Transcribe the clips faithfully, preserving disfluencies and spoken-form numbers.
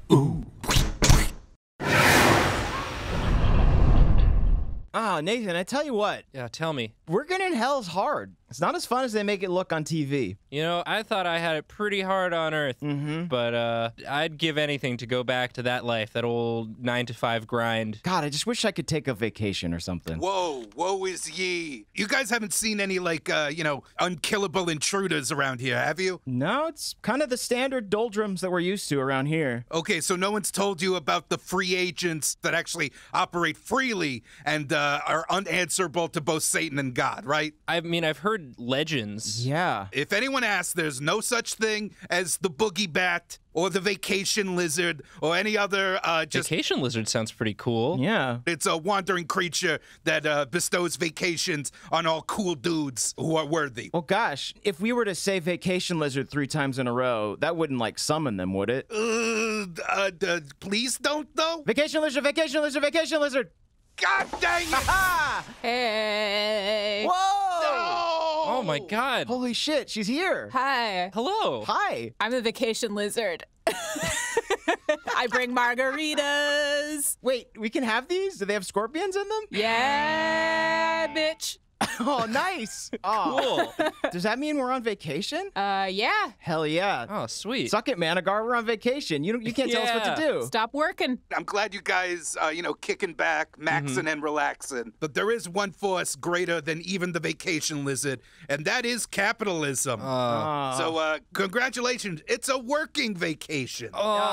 Ooh. Ah, Nathan, I tell you what. Yeah, tell me. Working in hell's hard. It's not as fun as they make it look on T V. You know, I thought I had it pretty hard on Earth, mm-hmm. but uh, I'd give anything to go back to that life, that old nine to five grind. God, I just wish I could take a vacation or something. Whoa, woe is ye. You guys haven't seen any, like, uh, you know, unkillable intruders around here, have you? No, it's kind of the standard doldrums that we're used to around here. Okay, so no one's told you about the free agents that actually operate freely and uh, are unanswerable to both Satan and God, right? I mean, I've heard legends. Yeah. If anyone asks, there's no such thing as the boogie bat or the vacation lizard or any other uh, just... Vacation lizard sounds pretty cool. Yeah. It's a wandering creature that uh, bestows vacations on all cool dudes who are worthy. Well, gosh, if we were to say vacation lizard three times in a row, that wouldn't, like, summon them, would it? Uh, uh, uh, please don't, though. Vacation lizard, vacation lizard, vacation lizard! God dang it! Ha! Hey. Whoa! No! Oh my god. Holy shit, she's here. Hi. Hello. Hi. I'm the vacation lizard. I bring margaritas. Wait, we can have these? Do they have scorpions in them? Yeah, bitch. Oh, nice. Oh. Cool. Does that mean we're on vacation? Uh, yeah. Hell yeah. Oh, sweet. Suck it, Managar. We're on vacation. You don't, you can't tell us what to Yeah. do. Stop working. I'm glad you guys, uh, you know, kicking back, maxing Mm-hmm. and relaxing. But there is one force greater than even the vacation lizard, and that is capitalism. Ah. so, uh, congratulations. It's a working vacation.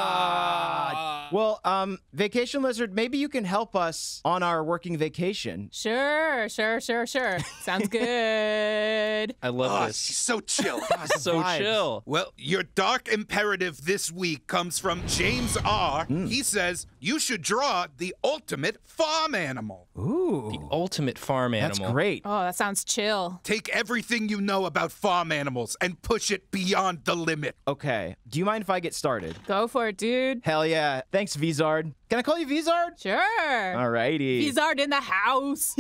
Ah. Well, um, Vacation Lizard, maybe you can help us on our working vacation. Sure, sure, sure, sure. Sounds good. I love Oh, this. she's so chill. So vibes. chill. Well, your dark imperative this week comes from James R. Hmm. He says you should draw the ultimate farm animal. Ooh. The ultimate farm That's animal. great. Oh, that sounds chill. Take everything you know about farm animals and push it beyond the limit. Okay. Do you mind if I get started? Go for it, dude. Hell yeah. Thanks, Vizard. Can I call you Vizard? Sure. Alrighty. Vizard in the house.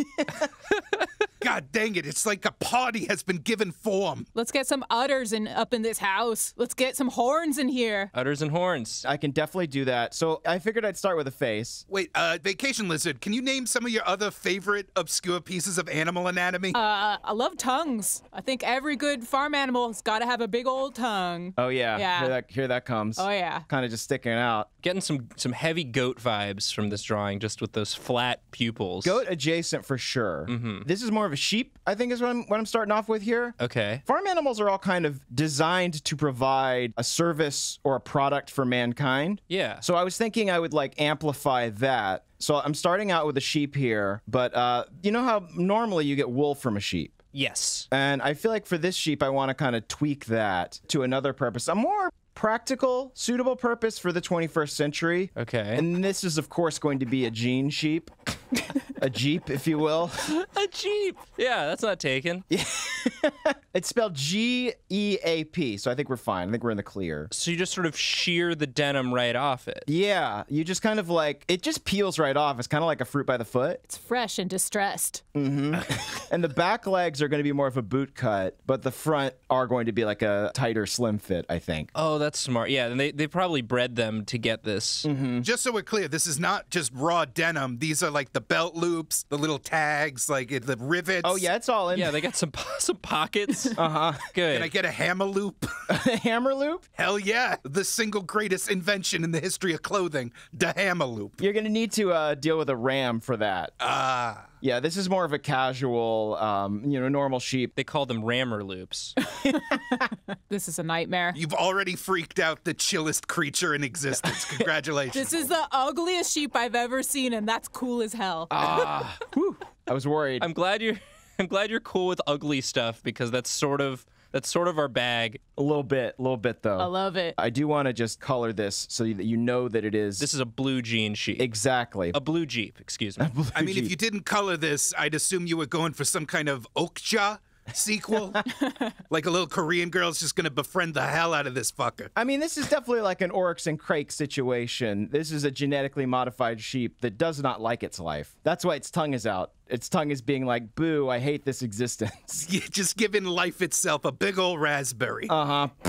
God dang it, it's like a party has been given form. Let's get some udders in up in this house. Let's get some horns in here. Udders and horns. I can definitely do that. So I figured I'd start with a face. Wait, uh, Vacation Lizard, can you name some of your other favorite obscure pieces of animal anatomy? Uh, I love tongues. I think every good farm animal's got to have a big old tongue. Oh, yeah. Yeah. Here that, here that comes. Oh, yeah. Kind of just sticking out. Getting some some heavy goat vibes from this drawing, just with those flat pupils. Goat adjacent for sure. Mm-hmm. This is more of a sheep, I think is what I'm, what I'm starting off with here. Okay. Farm animals are all kind of designed to provide a service or a product for mankind. Yeah. So I was thinking I would like amplify that. So I'm starting out with a sheep here, but uh, you know how normally you get wool from a sheep? Yes. And I feel like for this sheep, I want to kind of tweak that to another purpose. A more practical, suitable purpose for the twenty-first century. Okay. And this is, of course, going to be a gene sheep. A jeep, if you will. A Jeep. Yeah, that's not taken. It's spelled G E A P, so I think we're fine. I think we're in the clear. So you just sort of shear the denim right off it. Yeah, you just kind of like, it just peels right off. It's kind of like a fruit by the foot. It's fresh and distressed. Mm-hmm. And the back legs are going to be more of a boot cut, but the front are going to be like a tighter slim fit, I think. Oh, that's smart. Yeah, and they, they probably bred them to get this. Mm-hmm. Just so we're clear, this is not just raw denim. These are like the belt loops, the little tags, like it- the rivets. Oh, yeah, it's all in. Yeah, they got some some pockets. Uh-huh. Good. Can I get a hammer loop? Hammer loop? Hell yeah. The single greatest invention in the history of clothing, the hammer loop. You're going to need to uh, deal with a ram for that. Ah. Yeah, this is more of a casual, um, you know, normal sheep. They call them rammer loops. This is a nightmare. You've already freaked out the chillest creature in existence. Congratulations. This is the ugliest sheep I've ever seen, and that's cool as hell. Ah, whew, I was worried. I'm glad you're I'm glad you're cool with ugly stuff because that's sort of that's sort of our bag. A little bit, a little bit, though. I love it. I do want to just color this so that you know that it is... This is a blue jean sheep. Exactly. A blue Jeep, excuse me. I mean, if you didn't color this, I'd assume you were going for some kind of Okja sequel. Like a little Korean girl's just going to befriend the hell out of this fucker. I mean, this is definitely like an Oryx and Crake situation. This is a genetically modified sheep that does not like its life. That's why its tongue is out. Its tongue is being like, boo, I hate this existence. Just giving life itself a big old raspberry. Uh-huh.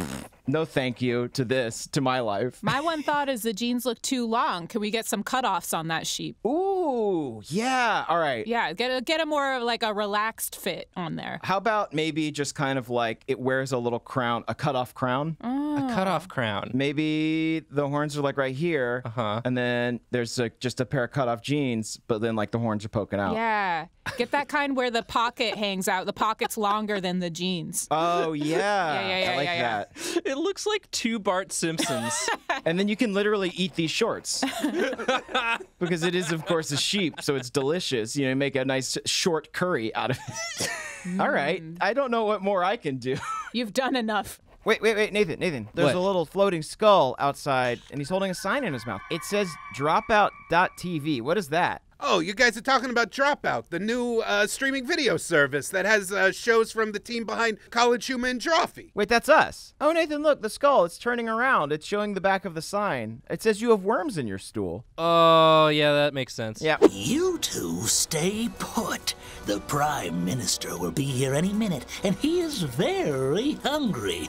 No thank you to this, to my life. My one thought is the jeans look too long. Can we get some cutoffs on that sheep? Ooh, yeah. All right. Yeah, get a, get a more like a relaxed fit on there. How about maybe just kind of like it wears a little crown, a cutoff crown? A cutoff crown. Maybe the horns are like right here, Uh-huh. and then there's a, just a pair of cutoff jeans, but then like the horns are poking out. Yeah, get that kind where the pocket hangs out. The pocket's longer than the jeans. Oh, yeah. yeah, yeah, I like yeah, yeah. that. It looks like two Bart Simpsons. And then you can literally eat these shorts. Because it is, of course, a sheep, so it's delicious. You know, make a nice short curry out of it. All right. I don't know what more I can do. You've done enough. Wait, wait, wait, Nathan, Nathan. There's What? a little floating skull outside, and he's holding a sign in his mouth. It says dropout dot T V. What is that? Oh, you guys are talking about Dropout, the new uh, streaming video service that has uh, shows from the team behind College Humor and Drawfee. Wait, that's us. Oh, Nathan, look, the skull. It's turning around. It's showing the back of the sign. It says you have worms in your stool. Oh, yeah, that makes sense. Yeah. You two stay put. The Prime Minister will be here any minute, and he is very hungry.